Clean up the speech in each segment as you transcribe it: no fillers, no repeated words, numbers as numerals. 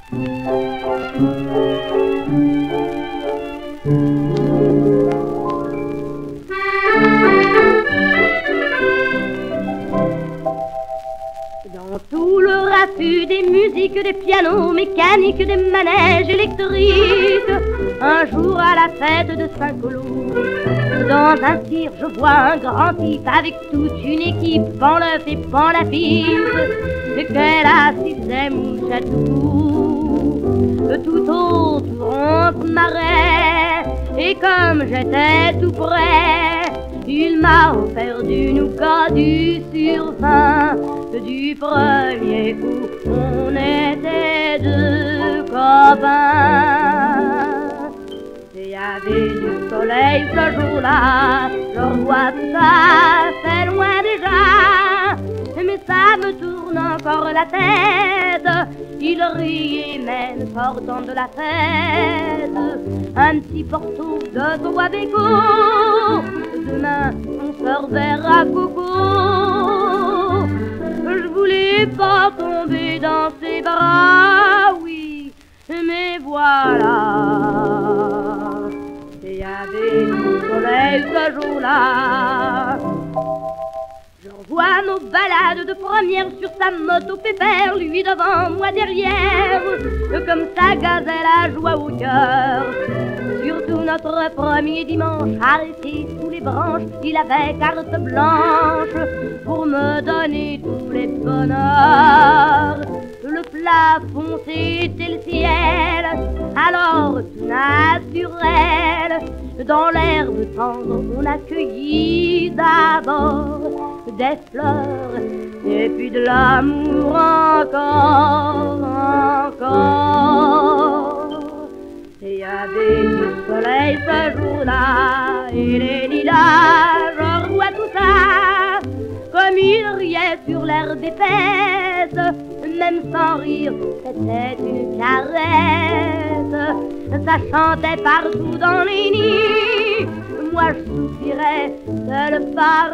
Dans tout le raffut des musiques, des pianos mécaniques, des manèges électriques, un jour à la fête de Saint-Cloud, dans un cirque je vois un grand type avec toute une équipe, Panleuf et Panlafite, qu'elle a ses mouches à tout, tout autour on se marrait, et comme j'étais tout près, il m'a offert du nougat, du survin, du premier coup, on était deux copains. Il y avait du soleil ce jour-là, je vois tout ça, c'est loin déjà, mais ça me tourne encore la tête. Il riait même sortant de la fête, un petit porto de Toabeco, demain on se reverra coco. Je voulais pas tomber dans ses bras, oui, mais voilà. Il y avait du soleil ce jour-là. Je revois nos balades de première sur sa moto pépère, lui devant, moi derrière, comme ça gazait la joie au cœur. Surtout notre premier dimanche, arrêté sous les branches, il avait carte blanche pour me donner tous les bonheurs. Le plafond c'était le ciel, alors tout naturel, dans l'herbe tendre on accueillit d'abord des fleurs et puis de l'amour encore. Et il y avait du soleil ce jour-là et les lilas, je revois tout ça, comme il riait sur l'herbe épaisse, même sans rire, c'était une caresse. Ça chantait partout dans les nids, moi je soupirais, c'est le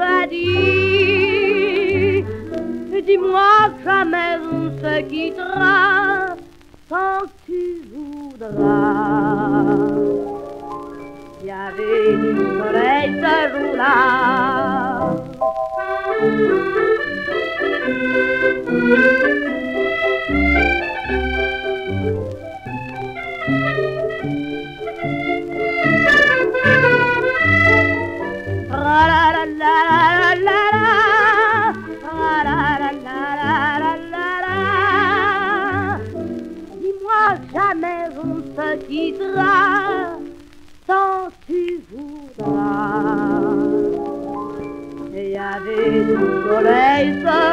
paradis. Dis-moi que jamais on se quittera sans que tu voudras. Il y avait du soleil ce jour-là. Dis-moi jamais on se quittera sans tu voudras. Et il y avait du soleil ce